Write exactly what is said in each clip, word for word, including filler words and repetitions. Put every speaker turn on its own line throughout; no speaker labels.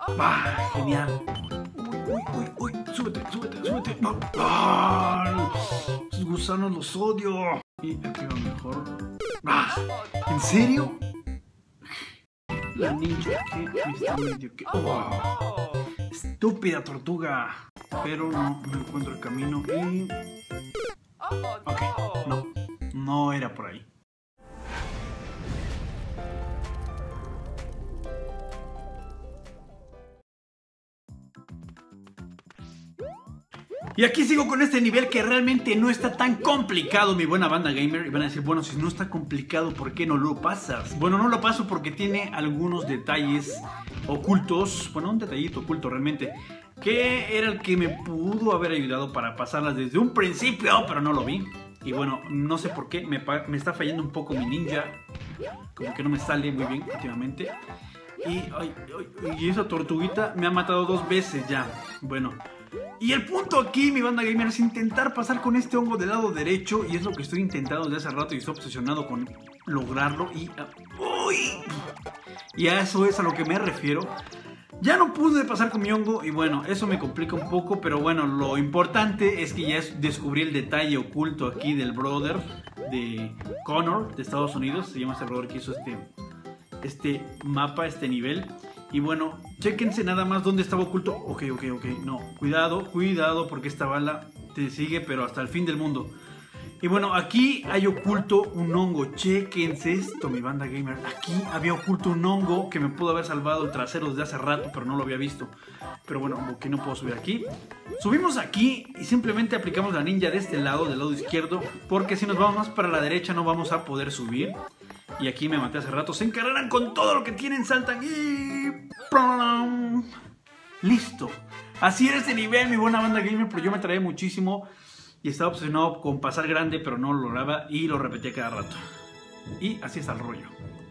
¡Ah, genial! Uy, uy, uy, uy, súbete, súbete, súbete. ¡Ah! Estos gusanos los odio. Y aquí va mejor. ¡Ah! ¿En serio? La ninja que me está medio que... ¡Oh! Estúpida tortuga. Pero no, no encuentro el camino y... Ok, no, no era por ahí. Y aquí sigo con este nivel que realmente no está tan complicado, mi buena banda gamer. Y van a decir, bueno, si no está complicado, ¿por qué no lo pasas? Bueno, no lo paso porque tiene algunos detalles ocultos. Bueno, un detallito oculto realmente, que era el que me pudo haber ayudado para pasarlas desde un principio, pero no lo vi. Y bueno, no sé por qué, me, me está fallando un poco mi ninja. Como que no me sale muy bien últimamente. Y, ay, ay, y esa tortuguita me ha matado dos veces ya. Bueno... Y el punto aquí, mi banda gamer, es intentar pasar con este hongo del lado derecho. Y es lo que estoy intentando desde hace rato y estoy obsesionado con lograrlo. Y... ¡Uy! Y a eso es a lo que me refiero. Ya no pude pasar con mi hongo y bueno, eso me complica un poco. Pero bueno, lo importante es que ya descubrí el detalle oculto aquí del brother de Connor, de Estados Unidos. Se llama este brother que hizo este, este mapa, este nivel. Y bueno, chéquense nada más dónde estaba oculto. Ok, ok, ok, no, cuidado, cuidado, porque esta bala te sigue, pero hasta el fin del mundo. Y bueno, aquí hay oculto un hongo. Chéquense esto, mi banda gamer. Aquí había oculto un hongo que me pudo haber salvado el trasero desde hace rato, pero no lo había visto. Pero bueno, ok, no puedo subir aquí. Subimos aquí y simplemente aplicamos la ninja de este lado, del lado izquierdo, porque si nos vamos más para la derecha no vamos a poder subir. Y aquí me maté hace rato. Se encargarán con todo lo que tienen, saltan y... ¡pum! ¡Listo! Así era este nivel, mi buena banda gamer, pero yo me traía muchísimo y estaba obsesionado con pasar grande, pero no lo lograba y lo repetía cada rato. Y así está el rollo.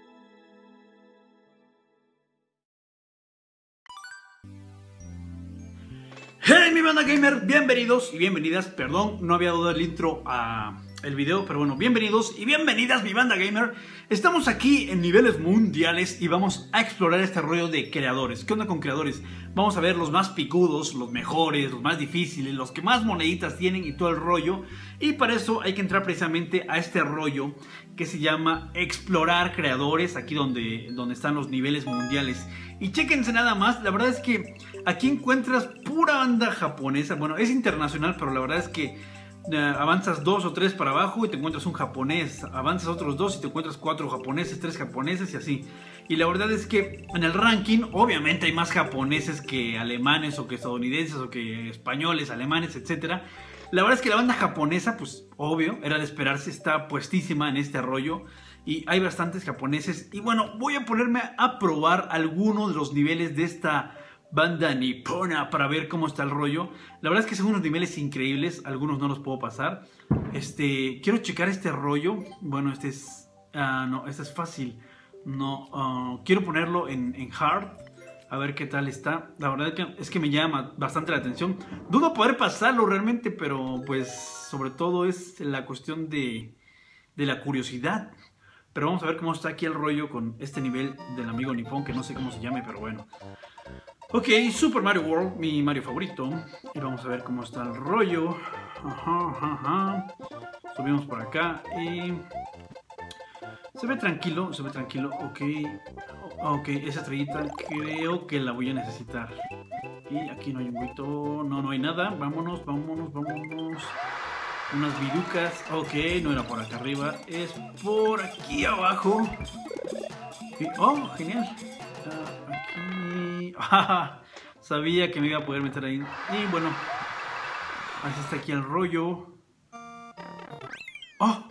¡Hey, mi banda gamer! Bienvenidos y bienvenidas. Perdón, no había dado el intro a... el video, pero bueno, bienvenidos y bienvenidas, mi banda gamer. Estamos aquí en niveles mundiales y vamos a explorar este rollo de creadores. ¿Qué onda con creadores? Vamos a ver los más picudos, los mejores, los más difíciles, los que más moneditas tienen y todo el rollo. Y para eso hay que entrar precisamente a este rollo que se llama explorar creadores, aquí donde, donde están los niveles mundiales. Y chéquense nada más, la verdad es que aquí encuentras pura banda japonesa. Bueno, es internacional, pero la verdad es que Uh, avanzas dos o tres para abajo y te encuentras un japonés, avanzas otros dos y te encuentras cuatro japoneses, tres japoneses y así. Y la verdad es que en el ranking obviamente hay más japoneses que alemanes o que estadounidenses o que españoles, alemanes, etcétera. La verdad es que la banda japonesa, pues obvio, era de esperarse, está puestísima en este rollo. Y hay bastantes japoneses. Y bueno, voy a ponerme a probar algunos de los niveles de esta banda nipona para ver cómo está el rollo. La verdad es que son unos niveles increíbles. Algunos no los puedo pasar. Este, quiero checar este rollo. Bueno, este es... Uh, no, este es fácil. No, uh, quiero ponerlo en, en hard. A ver qué tal está. La verdad es que, es que me llama bastante la atención. Dudo poder pasarlo realmente, pero pues sobre todo es la cuestión de, de la curiosidad. Pero vamos a ver cómo está aquí el rollo con este nivel del amigo nipón, que no sé cómo se llame, pero bueno. Ok, Super Mario World, mi Mario favorito. Y vamos a ver cómo está el rollo. Ajá, ajá, ajá. Subimos por acá y... se ve tranquilo, se ve tranquilo. Ok, ok, esa estrellita creo que la voy a necesitar. Y aquí no hay un huito, no, no hay nada. Vámonos, vámonos, vámonos. Unas virucas. Ok, no era por acá arriba, es por aquí abajo. Y, oh, genial. Uh, aquí... ah, sabía que me iba a poder meter ahí. Y bueno, así está aquí el rollo. ¡Oh!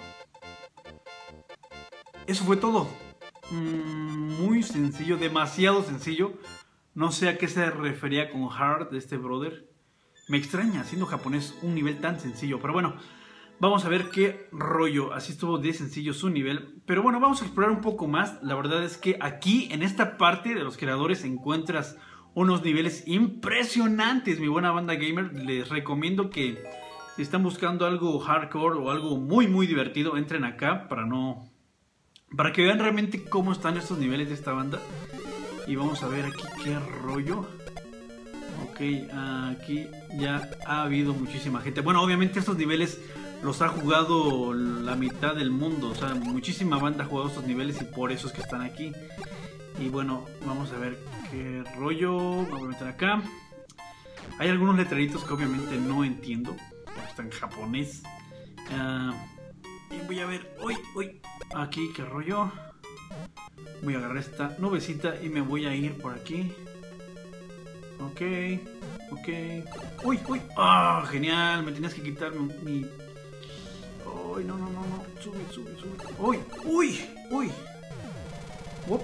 Eso fue todo. Mm, muy sencillo, demasiado sencillo. No sé a qué se refería con hard de este brother. Me extraña, siendo japonés, un nivel tan sencillo. Pero bueno, vamos a ver qué rollo. Así estuvo de sencillo su nivel. Pero bueno, vamos a explorar un poco más. La verdad es que aquí, en esta parte de los creadores, encuentras unos niveles impresionantes, mi buena banda gamer. Les recomiendo que si están buscando algo hardcore o algo muy muy divertido, entren acá para no... para que vean realmente cómo están estos niveles de esta banda. Y vamos a ver aquí qué rollo. Ok, aquí ya ha habido muchísima gente. Bueno, obviamente estos niveles los ha jugado la mitad del mundo. O sea, muchísima banda ha jugado estos niveles y por eso es que están aquí. Y bueno, vamos a ver qué rollo. Vamos a meter acá. Hay algunos letreritos que obviamente no entiendo, porque está en japonés. Uh, y voy a ver, uy, uy, aquí qué rollo. Voy a agarrar esta nubecita y me voy a ir por aquí. Ok, ok. Uy, uy, ah, genial, me tenías que quitar mi... mi... Uy, no, no, no, no, sube, sube, sube. Uy, uy, uy. Whoop.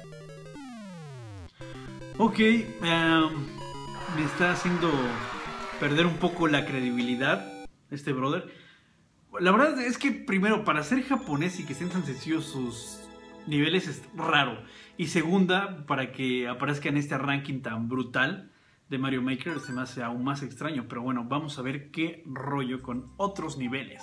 Ok, um, me está haciendo perder un poco la credibilidad este brother. La verdad es que primero, para ser japonés y que estén tan sencillos sus niveles es raro. Y segunda, para que aparezca en este ranking tan brutal de Mario Maker se me hace aún más extraño. Pero bueno, vamos a ver qué rollo con otros niveles.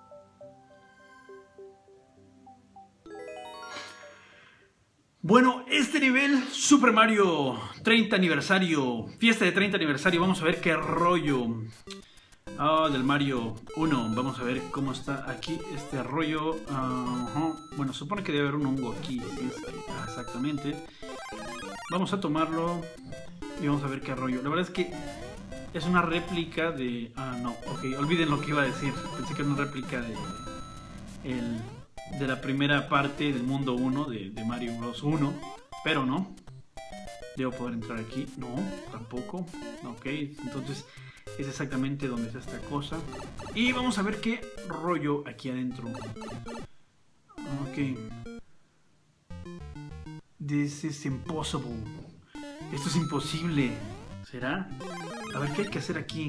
Bueno, este nivel, Super Mario treinta aniversario, fiesta de treinta aniversario, vamos a ver qué rollo. Ah, del Mario uno, vamos a ver cómo está aquí este rollo. Uh-huh. Bueno, supone que debe haber un hongo aquí, exactamente. Vamos a tomarlo y vamos a ver qué rollo. La verdad es que es una réplica de... Ah, no, ok, olviden lo que iba a decir. Pensé que era una réplica de... El... de la primera parte del mundo uno de, de Mario Bros uno, pero no. ¿Debo poder entrar aquí? No, tampoco. Ok, entonces es exactamente donde está esta cosa. Y vamos a ver qué rollo aquí adentro. Ok. This is impossible. Esto es imposible. ¿Será? A ver qué hay que hacer aquí.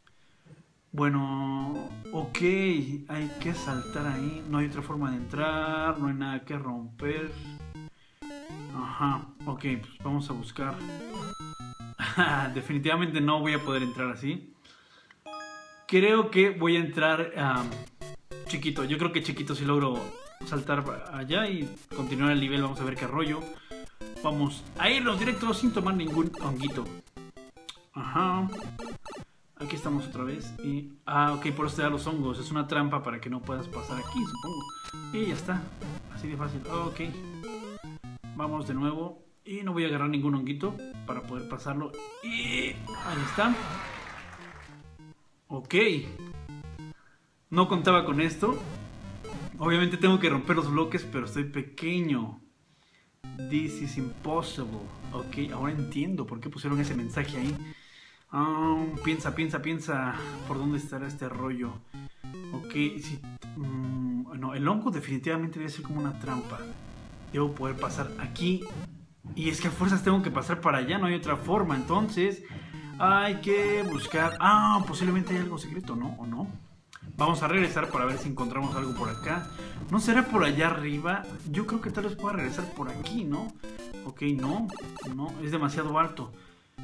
Bueno, ok, hay que saltar ahí, no hay otra forma de entrar, no hay nada que romper. Ajá, ok, pues vamos a buscar. Definitivamente no voy a poder entrar así. Creo que voy a entrar um, chiquito, yo creo que chiquito si logro saltar allá y continuar el nivel, vamos a ver qué rollo. Vamos a irnos directos sin tomar ningún honguito. Ajá. Aquí estamos otra vez y... Ah, ok, por eso te da los hongos. Es una trampa para que no puedas pasar aquí, supongo. Y ya está. Así de fácil. Ok. Vamos de nuevo. Y no voy a agarrar ningún honguito para poder pasarlo. Y... ahí está. Ok. No contaba con esto. Obviamente tengo que romper los bloques, pero estoy pequeño. This is impossible. Ok, ahora entiendo por qué pusieron ese mensaje ahí. Um, piensa, piensa, piensa por dónde estará este rollo. Ok, si, um, no, el hongo definitivamente debe ser como una trampa. Debo poder pasar aquí. Y es que a fuerzas tengo que pasar para allá, no hay otra forma. Entonces hay que buscar... Ah, posiblemente hay algo secreto, ¿no? ¿O no? Vamos a regresar para ver si encontramos algo por acá. ¿No será por allá arriba? Yo creo que tal vez pueda regresar por aquí, ¿no? Ok, no, no, es demasiado alto.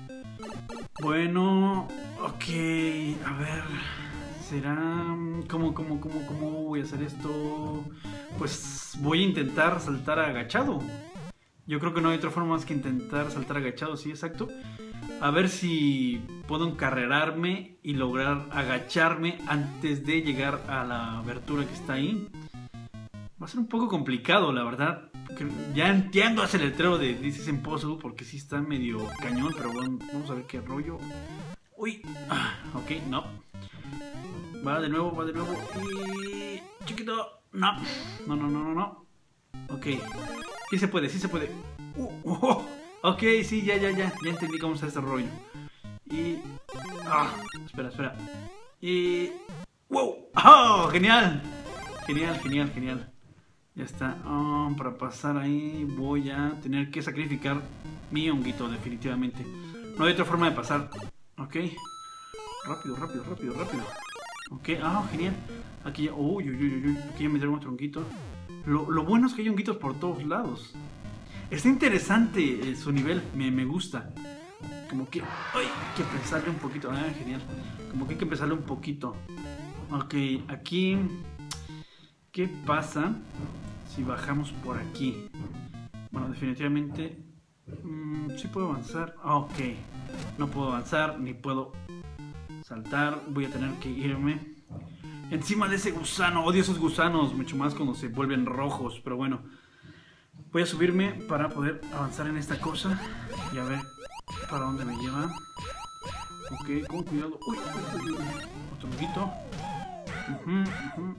Bueno, ok, a ver, ¿será? ¿Cómo, cómo, cómo, cómo voy a hacer esto? Pues voy a intentar saltar agachado. Yo creo que no hay otra forma más que intentar saltar agachado, sí, exacto. A ver si puedo encarrerarme y lograr agacharme antes de llegar a la abertura que está ahí. Va a ser un poco complicado, la verdad. Ya entiendo ese letrero de This is impossible porque sí está medio cañón, pero bueno, vamos a ver qué rollo. Uy, ah, ok, no. Va de nuevo, va de nuevo. Y... chiquito, no. No, no, no, no, no. Ok. Sí se puede, sí se puede. Uh, uh, ok, sí, ya, ya, ya. Ya entendí cómo está este rollo. Y... ah, espera, espera. Y... wow. Oh, genial. Genial, genial, genial. Ya está. Oh, para pasar ahí voy a tener que sacrificar mi honguito, definitivamente. No hay otra forma de pasar. Ok. Rápido, rápido, rápido, rápido. Ok. Ah, genial. Aquí ya... uy, uy, uy, uy. Aquí ya me dieron otro honguito. Lo, lo bueno es que hay honguitos por todos lados. Está interesante eh, su nivel. Me, me gusta. Como que... ay, hay que pensarle un poquito. Ah, genial. Como que hay que pensarle un poquito. Ok, aquí... ¿qué pasa si bajamos por aquí? Bueno, definitivamente... Mmm, sí puedo avanzar. Ah, ok. No puedo avanzar, ni puedo saltar. Voy a tener que irme encima de ese gusano. Odio esos gusanos, mucho más cuando se vuelven rojos. Pero bueno, voy a subirme para poder avanzar en esta cosa y a ver para dónde me lleva. Ok, con cuidado. Uy, uy, uy, uy. Otro poquito. Uh-huh, uh-huh.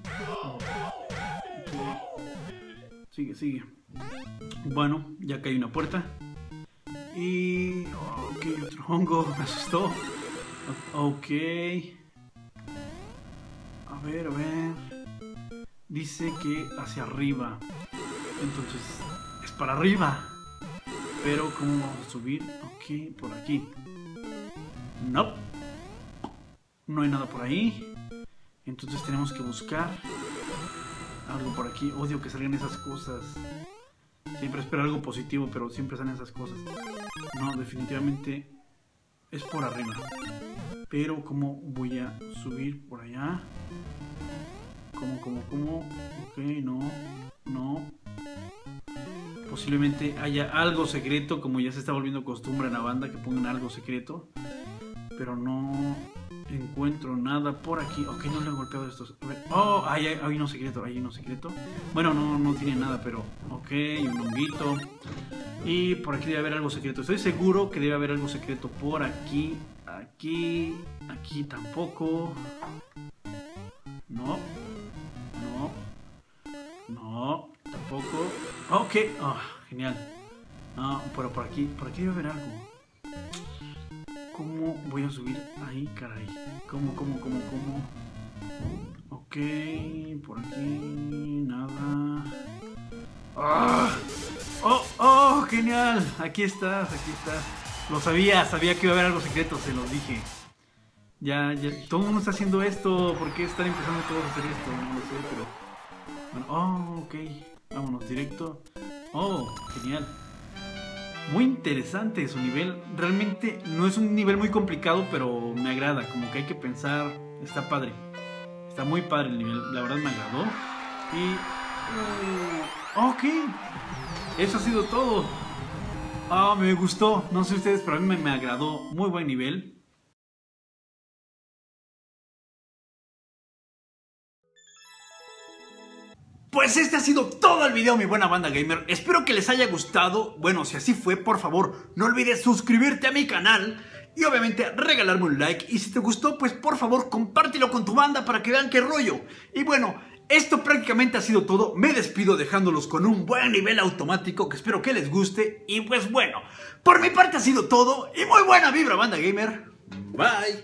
Okay. Sigue, sigue. Bueno, ya acá hay una puerta. Y... ok, otro hongo. Me asustó. Ok. A ver, a ver. Dice que hacia arriba. Entonces, es para arriba. Pero, ¿cómo vamos a subir? Ok, por aquí. No. No hay nada por ahí. Entonces tenemos que buscar algo por aquí. Odio que salgan esas cosas. Siempre espero algo positivo, pero siempre salen esas cosas. No, definitivamente es por arriba. Pero ¿cómo voy a subir por allá? ¿Cómo, cómo, cómo? Ok, no, no. Posiblemente haya algo secreto, como ya se está volviendo costumbre en la banda que pongan algo secreto. Pero no encuentro nada por aquí. Ok, no le he golpeado estos. A ver. Oh, hay, hay, hay uno secreto, hay uno secreto. Bueno, no, no tiene nada, pero ok, un honguito. Y por aquí debe haber algo secreto. Estoy seguro que debe haber algo secreto por aquí. Aquí, aquí tampoco. No, no, no, tampoco. Ok, oh, genial. No, pero por aquí, por aquí debe haber algo. ¿Cómo voy a subir ahí, caray? ¿Cómo, cómo, cómo, cómo? Ok, por aquí, nada. ¡Oh! ¡Oh, oh, genial! Aquí estás, aquí estás. Lo sabía, sabía que iba a haber algo secreto, se lo dije. Ya, ya, todo el mundo está haciendo esto. ¿Por qué están empezando todos a hacer esto? No lo sé, pero... bueno, oh, ok. Vámonos, directo. Oh, genial. Muy interesante su nivel. Realmente no es un nivel muy complicado, pero me agrada. Como que hay que pensar. Está padre. Está muy padre el nivel. La verdad me agradó. Y... Uh, ok. Eso ha sido todo. Ah, oh, me gustó. No sé ustedes, pero a mí me, me agradó. Muy buen nivel. Pues este ha sido todo el video, mi buena banda gamer. Espero que les haya gustado. Bueno, si así fue, por favor, no olvides suscribirte a mi canal y obviamente regalarme un like. Y si te gustó, pues por favor, compártelo con tu banda para que vean qué rollo. Y bueno, esto prácticamente ha sido todo. Me despido dejándolos con un buen nivel automático que espero que les guste. Y pues bueno, por mi parte ha sido todo. Y muy buena vibra, banda gamer. Bye.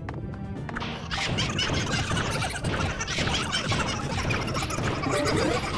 You